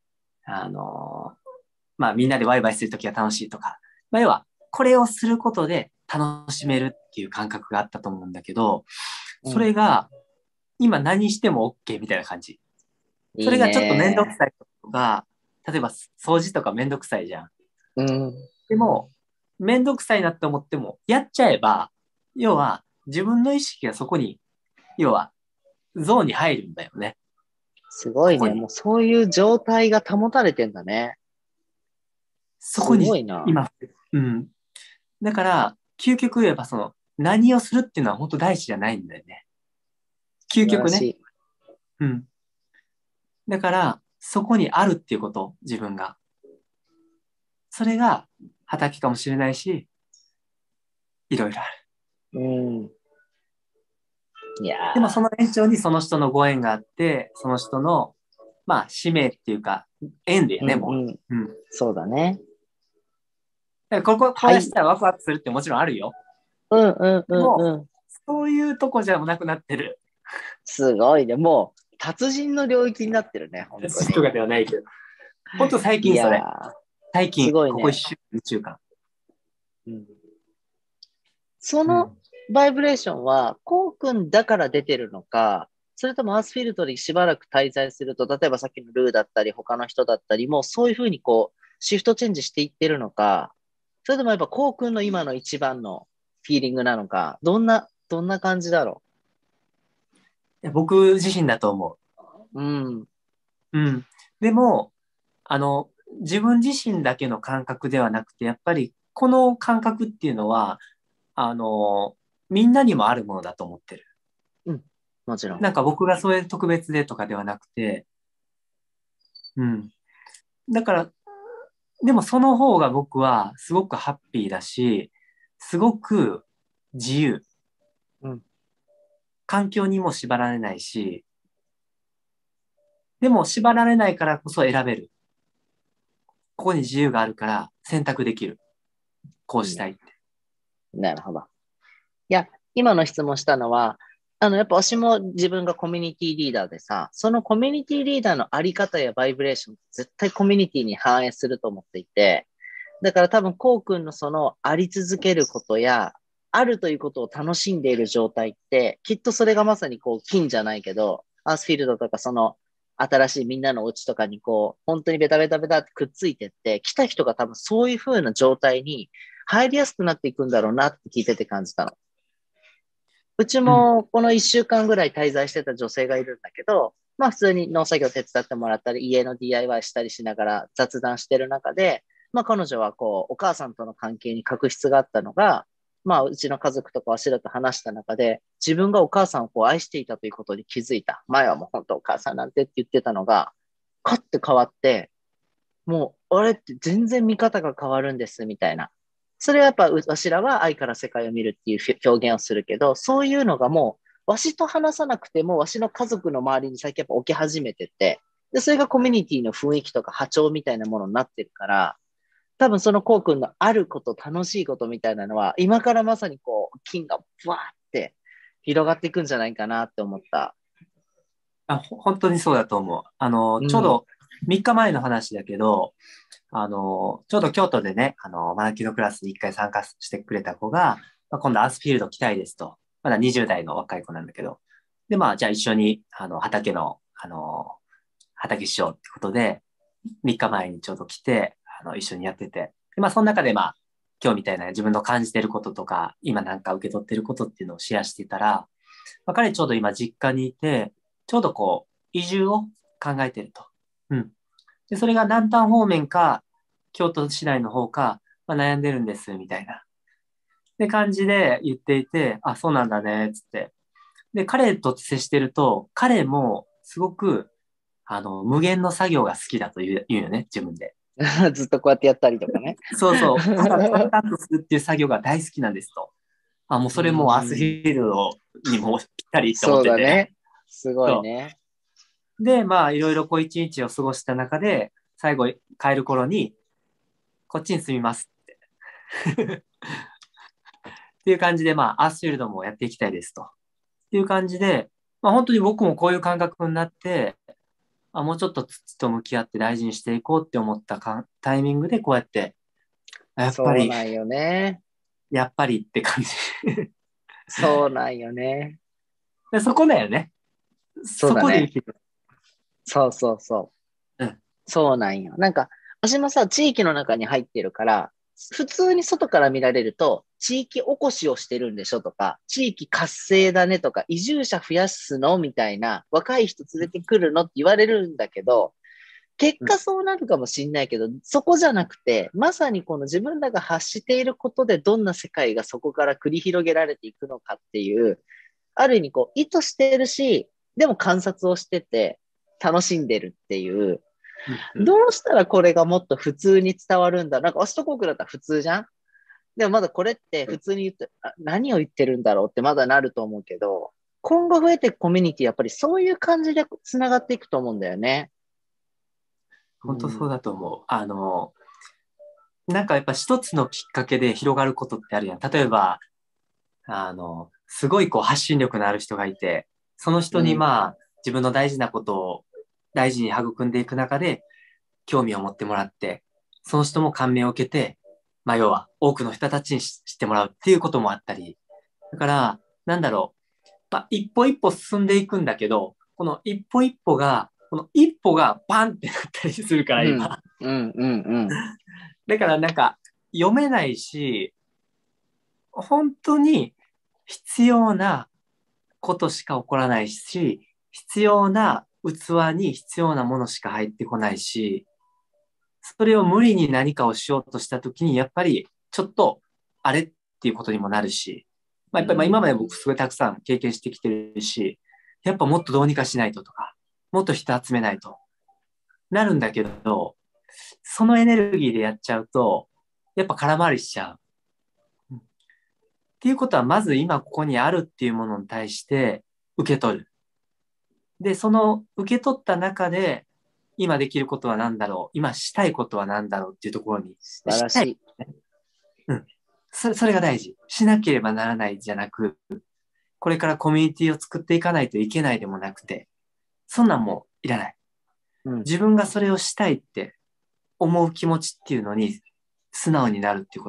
まあみんなでワイワイする時が楽しいとか、まあ要はこれをすることで楽しめるっていう感覚があったと思うんだけど、そうん。 れが今何しても OK みたいな感じ。そいいれがちょっとめんどくね。 さいとか、例えば掃除とかめんどくさいじゃん。 うん。 でも、めんどくさいなって思っても、やっちゃえば、要は自分の意識がそこに、要はゾーンに入るんだよね。 すごいね。 ここに。 もうそういう状態が保たれてんだね。すそこにごいな。 今、うん。だから、究極言えば、何をするっていうのは本当大事じゃないんだよね。究極ね。 素晴らしい。 うん。だから、そこにあるっていうこと、自分が。それが畑かもしれないし、いろいろある。 うん。いやでもそー。 の延長にその人のご縁があって、その人の、まあ、使命っていうか、縁だよね、 うんもうん。 う。うん。だそうだね。 からこうはい。 やしたらワクワクするってもちろんあるよ。 うんうんでも、 うんうん。 そういうとこじゃなくなってる。 すごいね。もう、達人の領域になってるね。本当に。 とかではないけど。本当最い近それ。 やー。 最近、ここ一すごいね。 週間、一週間。 うん。そのうん。 バイブレーションは、こうくんだから出てるのか、それともアースフィールドにしばらく滞在すると、例えばさっきのルーだったり、他の人だったりも、そういうふうにこう、シフトチェンジしていってるのか、それともやっぱこうくんの今の一番のフィーリングなのか、どんな感じだろ僕自身だと思う。うん。 う。うん。でも、あの、自分自身だけの感覚ではなくて、やっぱりこの感覚っていうのは、あの、みんなにもあるものだと思ってる。 うん。もちろん。 なんか僕がそういう特別でとかではなくて、うん。だから、でもその方が僕はすごくハッピーだし、すごく自由。 うん。 環境にも縛られないし、でも縛られないからこそ選べる。ここに自由があるから選択できる。こういいね。 したいって。 なるほど。いや、今の質問したのは、やっぱ私も自分がコミュニティリーダーでさ、そのコミュニティリーダーのあり方やバイブレーションって絶対コミュニティに反映すると思っていて、だから多分、こうくんのそのあり続けることや、あるということを楽しんでいる状態って、きっとそれがまさにこう、金じゃないけど、アースフィールドとかその、新しいみんなのお家とかにこう、本当にベタベタベタってくっついてって、来た人が多分そういう風な状態に入りやすくなっていくんだろうなって聞いてて感じたの。うちうん。 もこの一週間ぐらい滞在してた女性がいるんだけど、まあ普通に農作業手伝ってもらったり、家の DIY したりしながら雑談してる中で、まあ彼女はこう、お母さんとの関係に確執があったのが、まあうちの家族とかわしらと話した中で、自分がお母さんをこう愛していたということに気づいた。前はもう本当お母さんなんてって言ってたのが、カッて変わって、もう、あれって全然見方が変わるんです、みたいな。それはやっぱ、わしらは愛から世界を見るっていう表現をするけど、そういうのがもう、わしと話さなくても、わしの家族の周りに最近やっぱ起き始めてて、で、それがコミュニティの雰囲気とか波長みたいなものになってるから、多分そのこうくんのあること、楽しいことみたいなのは、今からまさにこう、金がブワーって広がっていくんじゃないかなって思った。 本当にそうだと思う。 うん、 ちょうど3日前の話だけど、ちょうど京都でね、マナキのクラスに1回参加してくれた子が、まあ、今度アースフィールド来たいですと。まだ20代の若い子なんだけど。で、まあ、じゃあ一緒に、畑しようってことで、3日前にちょうど来て、一緒にやってて。で、まあ、その中で、まあ、今日みたいな自分の感じてることとか、今なんか受け取ってることっていうのをシェアしてたら、まあ、彼ちょうど今実家にいて、ちょうどこう、移住を考えてると。うん。で、それが南端方面か、京都市内の方か、まあ、悩んでるんです、みたいな。で、感じで言っていて、あ、そうなんだね、つって。で、彼と接してると、彼もすごく、無限の作業が好きだと言うよね、自分で。 ずっとこうやってやったりとかね。 そうそう、ただ淡々とするっていう作業が大好きなんですと。あ、もううそれもアースフん、 ィールドにもぴったりって思っそうてて。 だね。すごいそね。 う。で、まあ、いろいろこう一日を過ごした中で、最後帰る頃に、こっちに住みますっていう感じで、まあ、アースフィールドもやっていきたいですと。っていう感じで、まあ、本当に僕もこういう感覚になって、 もうちょっと土と向き合って大事にしていこうって思ったタイミングでこうやって、やっぱり、 そうなんよね。 やっぱりって感じ。 そうなんよね。 でそこだよね。そそうだね。 こで生きる。 そうそうそう。 うん。 そうなんよ。なんか、私もさ、地域の中に入ってるから、普通に外から見られると、地域おこしをしてるんでしょとか、地域活性だねとか、移住者増やすのみたいな、若い人連れてくるのって言われるんだけど、結うん。 果そうなるかもしんないけど、そこじゃなくて、まさにこの自分らが発していることでどんな世界がそこから繰り広げられていくのかっていう、ある意味こう意図してるし、でも観察をしてて楽しんでるっていう、 うん。 どうしたらこれがもっと普通に伝わるんだ。なんかオストコークだったら普通じゃん。でもまだこれって普通に言って、何を言ってるんだろうってまだなると思うけど、今後増えていくコミュニティやっぱりそういう感じで繋がっていくと思うんだよね。う本当そうん。 だと思う。なんかやっぱ一つのきっかけで広がることってあるやん。例えば、すごいこう発信力のある人がいて、その人にうん。 自分の大事なことを大事に育んでいく中で興味を持ってもらって、その人も感銘を受けて、要は多くの人たちに知ってもらうっていうこともあったり、だから、なんだろう、一歩一歩進んでいくんだけど、この一歩がバンってなったりするから、 うん。 今。 うん。うん。うん。 だからなんか、読めないし、本当に必要なことしか起こらないし、必要な器に必要なものしか入ってこないし、それを無理に何かをしようとしたときに、やっぱりちょっとあれっていうことにもなるし、やっぱり今まで僕すごいたくさん経験してきてるし、やっぱもっとどうにかしないととか、もっと人集めないとなるんだけど、そのエネルギーでやっちゃうと、やっぱ空回りしちゃう。っていうことは、まず今ここにあるっていうものに対して受け取る。で、その受け取った中で、今できることは何だろう、今したいことは何だろうっていうところに、 素晴らしい。 うん。それが大事。しなければならないじゃなく、これからコミュニティを作っていかないといけないでもなくて、そんなんもういらない。 うん。 自分がそれをしたいって思う気持ちっていうのに素直になるっていうこと、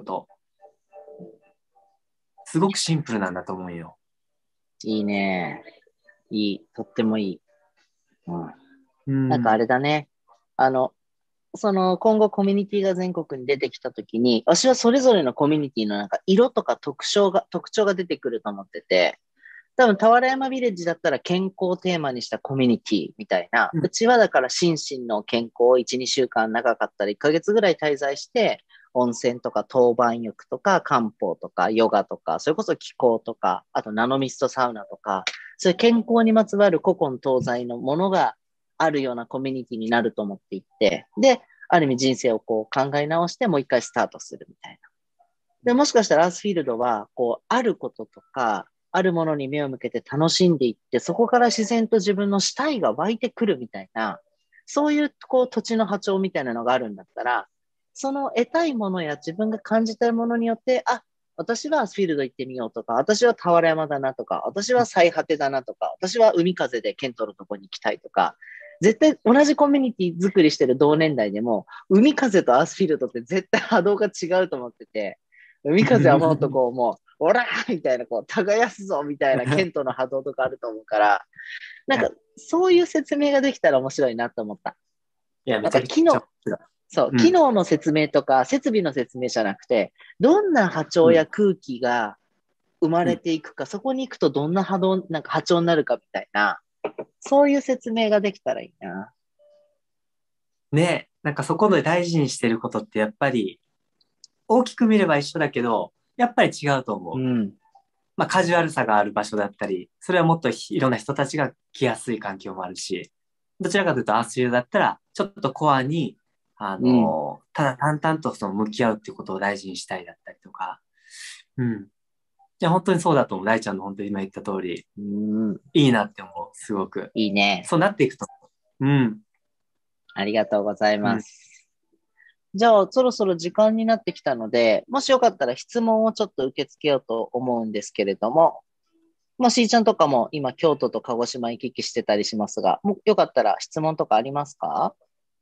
すごくシンプルなんだと思うよ。 いいね。いい。とってもいい。うん。 うなんかあん。 れだね。あの、今後コミュニティが全国に出てきたときに、私はそれぞれのコミュニティのなんか色とか特徴が出てくると思ってて、多分、俵山ビレッジだったら健康をテーマにしたコミュニティみたいな、 うん。 うちはだから心身の健康を1、2週間長かったら1ヶ月ぐらい滞在して、温泉とか当番浴とか漢方とかヨガとか、それこそ気候とか、あとナノミストサウナとか、そういう健康にまつわる古今東西のものがあるようなコミュニティになると思っていって、で、ある意味人生をこう考え直してもう一回スタートするみたいな。で、もしかしたらアースフィールドは、こう、あることとか、あるものに目を向けて楽しんでいって、そこから自然と自分のしたいが湧いてくるみたいな、そういう、こう、土地の波長みたいなのがあるんだったら、その得たいものや自分が感じたいものによって、私はアースフィールド行ってみようとか、私は俵山だなとか、私は最果てだなとか、私は海風でケントのとこに行きたいとか、絶対同じコミュニティ作りしてる同年代でも、海風とアースフィールドって絶対波動が違うと思ってて、海風はもっとこう、もう、オラーみたいな、こう、耕すぞみたいな、ケントの波動とかあると思うから、なんか、そういう説明ができたら面白いなと思った。 いや、めなんちゃくちゃ面か白い。 そう、 うん。 機能の説明とか、設備の説明じゃなくて、どんな波長やうん。 空気が生まれうん。 ていくか、そこに行くとどんな波動、なんか波長になるかみたいな、そういう説明ができたらいいな。 ね、なんかそこで大事にしてることってやっぱり大きく見れば一緒だけど、やっぱり違うと思う。 うん、 カジュアルさがある場所だったり、それはもっといろんな人たちが来やすい環境もあるし、どちらかというとアースユーだったら、ちょっとコアに、 うん、 ただ淡々とその向き合うっていうことを大事にしたいだったりとか、うん。いや、本当にそうだと思う。大ちゃんの本当に今言った通り、 うん、 いいなって思う。すごく。 いいね。 そうなっていくと思う。うん。 ありがとうございうん。 ます。じゃあ、そろそろ時間になってきたので、もしよかったら質問をちょっと受け付けようと思うんですけれども、 まあ、しーちゃんとかも今、京都と鹿児島行き来してたりしますが、もうよかったら質問とかありますか？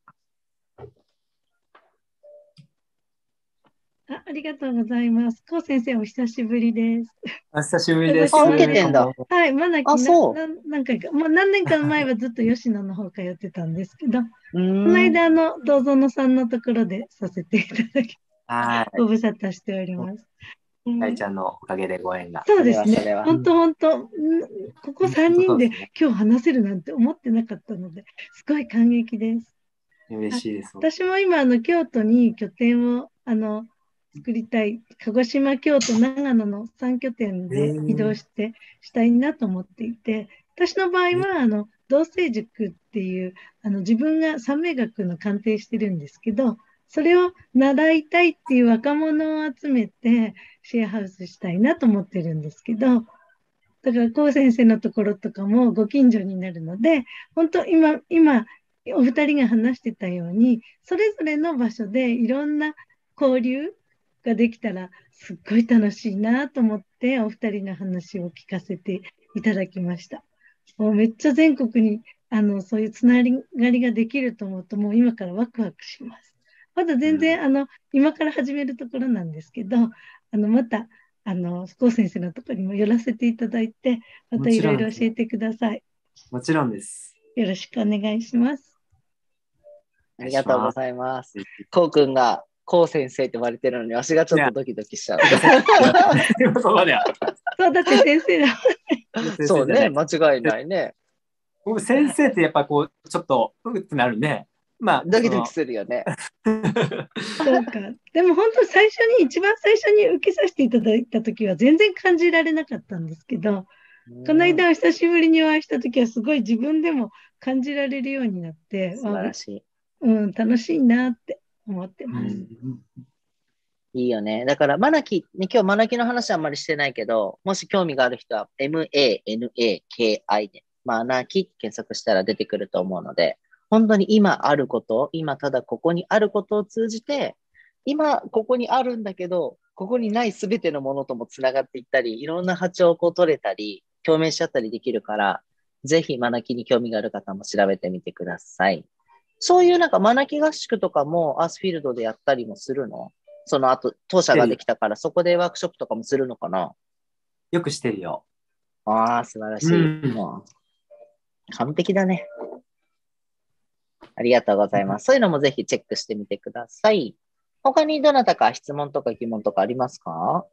ありがとうございます。こう先生、お久しぶりです。 お久しぶりです。 あ、 鹿児島受けてんだ。 はい、まだあ、そう。 何回か、もう何年か前はずっと吉野の方通ってたんですけど、こうのーん。 間、道園さんのところでさせていただき、 はご無沙汰しております。 大ちゃんのおかげでご縁が。 そうですね。 それはそれは。 本当、ここ3人でそうですね。 今日話せるなんて思ってなかったので、すごい感激です。 嬉しいです。 私も今、京都に拠点を、作りたい。鹿児島、京都、長野の3拠点で移動したいなと思っていて、私の場合は、同性塾っていう、自分が三名学の鑑定してるんですけど、それを習いたいっていう若者を集めて、シェアハウスしたいなと思ってるんですけど、だから、こう先生のところとかもご近所になるので、本当今、お二人が話してたように、それぞれの場所でいろんな交流ができたら、すっごい楽しいなと思って、お二人の話を聞かせていただきました。もうめっちゃ全国に、そういうつながりができると思うと、もう今からワクワクします。まだ全然、今から始めるところなんですけど、また、こう先生のところにも寄らせていただいて、またいろいろ教えてください。 もちろんです。 よろしくお願いします。 ありがとうございます。こうくんが、こう先生って言われてるのに、わしがちょっとドキドキしちゃう。 そうだよ。 そう、だって先生だ。 そうね、間違いないね。 先生ってやっぱこう、ちょっと、うってなるね。まあ、 ドキドキするよね。 そうか。でも本当一番最初に受けさせていただいたときは全然感じられなかったんですけど、この間お久しぶりにお会いしたときはすごい自分でも感じられるようになって、 素晴らしい。 楽しいなって思ってます。 いいよね。だから、マナキ、ね、今日マナキの話はあんまりしてないけど、もし興味がある人は、MANAKI で、マナキって検索したら出てくると思うので、本当に今あること、今ただここにあることを通じて、今ここにあるんだけど、ここにないすべてのものともつながっていったり、いろんな波長をこう取れたり、共鳴しちゃったりできるから、ぜひマナキに興味がある方も調べてみてください。そういうなんかマナキ合宿とかもアースフィールドでやったりもするの？その後、当社ができたから、そこでワークショップとかもするのかな？ よくしてるよ。 ああ、素晴らしい。もう完璧だね。ありがとうございます。そういうのもぜひチェックしてみてください。他にどなたか質問とか疑問とかありますか？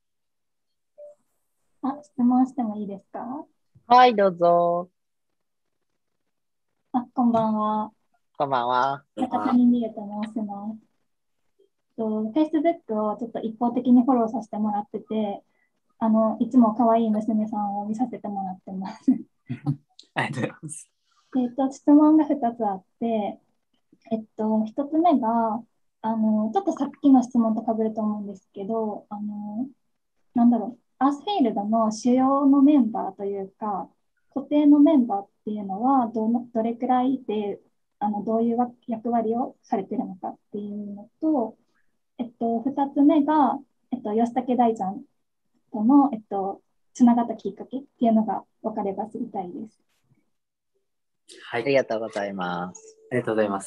質問してもいいですか？ はい、どうぞ。 こんばんは。 こんばんは。 中谷美優と申します。Facebook をちょっと一方的にフォローさせてもらってて、いつも可愛い娘さんを見させてもらってます。 ありがとうございます。 質問が2つあって、1つ目が、ちょっとさっきの質問と被ると思うんですけど、なんだろう、アースフィールドの主要のメンバーというか、固定のメンバーっていうのはどれくらいで、どういう役割をされてるのかっていうのと、2つ目が、吉武大ちゃんとの、つながったきっかけっていうのが分かれば知りたいです。 はい。 ありがとうございます。 ありがとうございます。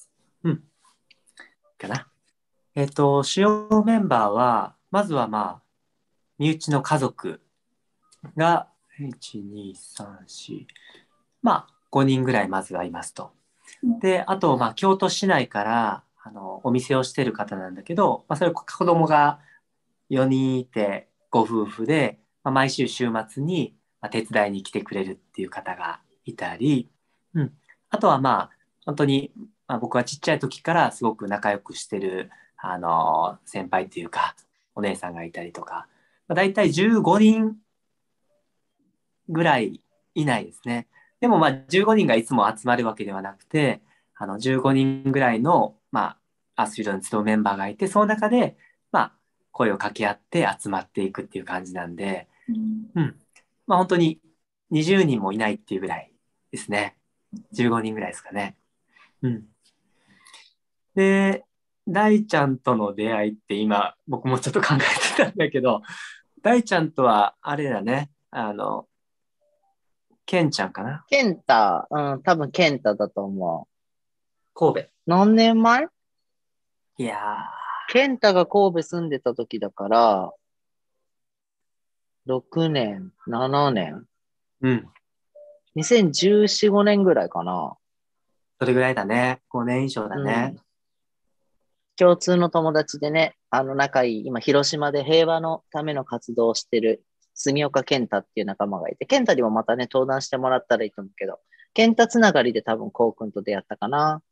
かな。主要メンバーは、まずは身内の家族が、1、2、3、4、5人ぐらいまずはいますと。で、あと、京都市内から、お店をしている方なんだけど、それ子供が4人いて、ご夫婦で、毎週週末に手伝いに来てくれるっていう方がいたり、あとは本当に、僕はちっちゃい時からすごく仲良くしてる、先輩というか、お姉さんがいたりとか、だいたい15人ぐらいいないですね。でも15人がいつも集まるわけではなくて、15人ぐらいの、アスフィールドに集うメンバーがいて、その中で、声を掛け合って集まっていくっていう感じなんで、本当に20人もいないっていうぐらいですね。15人ぐらいですかね。で、大ちゃんとの出会いって今、僕もちょっと考えてたんだけど、大ちゃんとはあれだね、 ケンちゃんかな。 ケンタ、多分ケンタだと思神戸。 う。何年前？ いやケンタが神戸住んでた時だから、6年、7年。2014、5年ぐらいかな。 それぐらいだね。5年以上だね。 共通の友達でね、仲いい、今、広島で平和のための活動をしてる、住岡健太っていう仲間がいて、健太にもまたね、登壇してもらったらいいと思うけど、健太つながりで多分、こうくんと出会ったかな。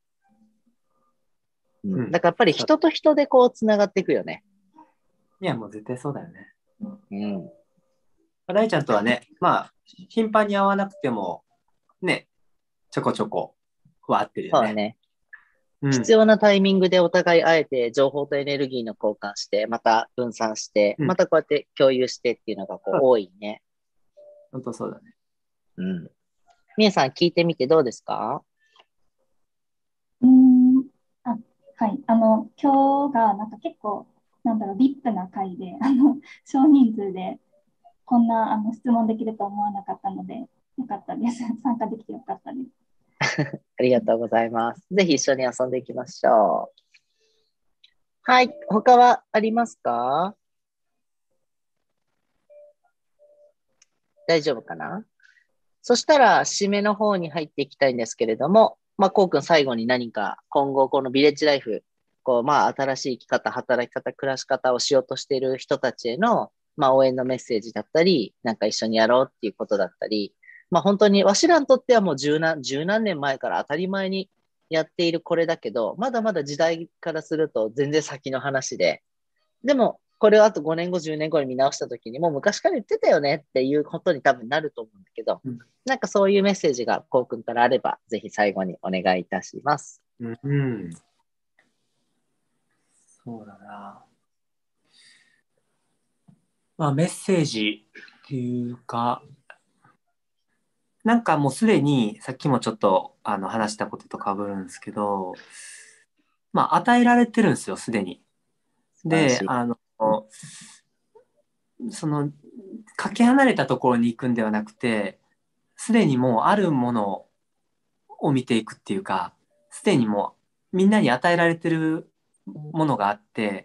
だからやっぱり人と人でこうつながっていくよね。 いや、もう絶対そうだよね。 うん。 ライちゃんとはね、まあ、頻繁に会わなくても、ね、ちょこちょこは会ってるよね。 そうね。必要なタイミングでお互い会えて、情報とエネルギーの交換して、また分散して、またこうやって共有してっていうのがこう多いね。 本当そうだね。 みえさん聞いてみてどうですか？ はい。今日がなんか結構、VIP な回で、少人数でこんな質問できると思わなかったので、よかったです。参加できてよかったです。 ありがとうございます。ぜひ一緒に遊んでいきましょう。はい。他はありますか？大丈夫かな？そしたら、締めの方に入っていきたいんですけれども、こうくん最後に何か今後このビレッジライフ、新しい生き方、働き方、暮らし方をしようとしている人たちへの、応援のメッセージだったり、なんか一緒にやろうっていうことだったり、本当にわしらにとってはもう十何年前から当たり前にやっているこれだけど、まだまだ時代からすると全然先の話で、でもこれをあと5年後、10年後に見直した時にもう昔から言ってたよねっていうことに多分なると思うんだけど、なんかそういうメッセージがこうくんからあれば、ぜひ最後にお願いいたします。 そうだな。メッセージっていうか、なんかもうすでにさっきもちょっと話したことと被るんですけど、与えられてるんですよ、すでに。で、そのかけ離れたところに行くんではなくて、すでにもうあるものを見ていくっていうか、すでにもうみんなに与えられてるものがあって、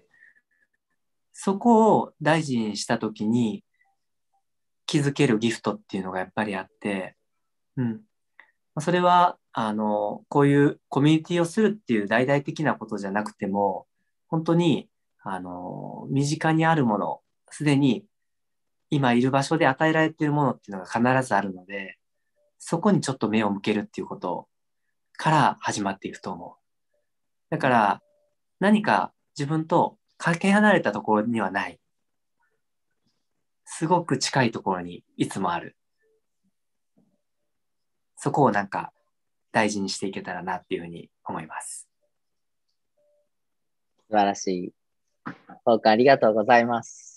そこを大事にしたときに気づけるギフトっていうのがやっぱりあって、それはこういうコミュニティをするっていう大々的なことじゃなくても、本当に身近にあるもの、すでに今いる場所で与えられているものっていうのが必ずあるので、そこにちょっと目を向けるっていうことから始まっていくと思う。だから何か自分とかけ離れたところにはない。すごく近いところにいつもある。そこをなんか大事にしていけたらなっていうふうに思います。 素晴らしい。こうくんありがとうございます。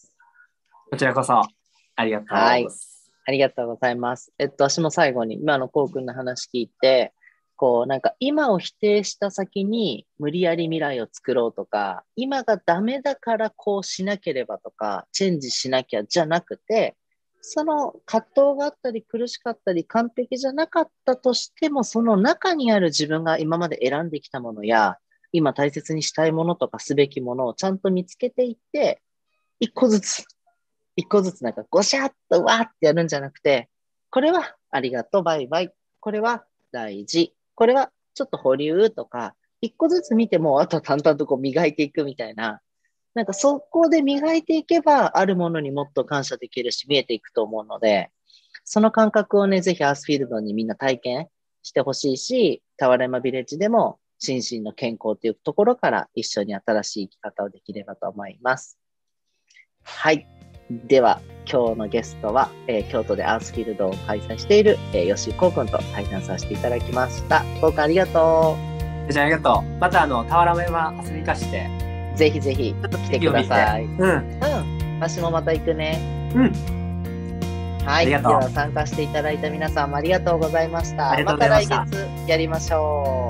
こちらこそありがとうございます。 ありがとうございます。私も最後に今のこうくんの話聞いて、なんか今を否定した先に無理やり未来を作ろうとか、今がダメだからこうしなければとか、チェンジしなきゃじゃなくて、その葛藤があったり苦しかったり完璧じゃなかったとしても、その中にある自分が今まで選んできたものや、今大切にしたいものとかすべきものをちゃんと見つけていって、一個ずつなんかゴシャッとわーってやるんじゃなくて、これはありがとう、バイバイ。これは大事。これはちょっと保留とか、一個ずつ見ても、あと淡々と磨いていくみたいな。なんかそこで磨いていけば、あるものにもっと感謝できるし、見えていくと思うので、その感覚をね、ぜひアースフィールドにみんな体験してほしいし、タワレマビレッジでも心身の健康というところから一緒に新しい生き方をできればと思います。はい。では、今日のゲストは、京都でアースフィールドを開催している、吉井こうくんと対談させていただきました。こうくんありがとう。じゃあありがとう。またタワラメは遊びに行かして。 ぜひぜひ来てください。私もまた行くね。はい。では参加していただいた皆さんもありがとうございました。また来月やりましょう。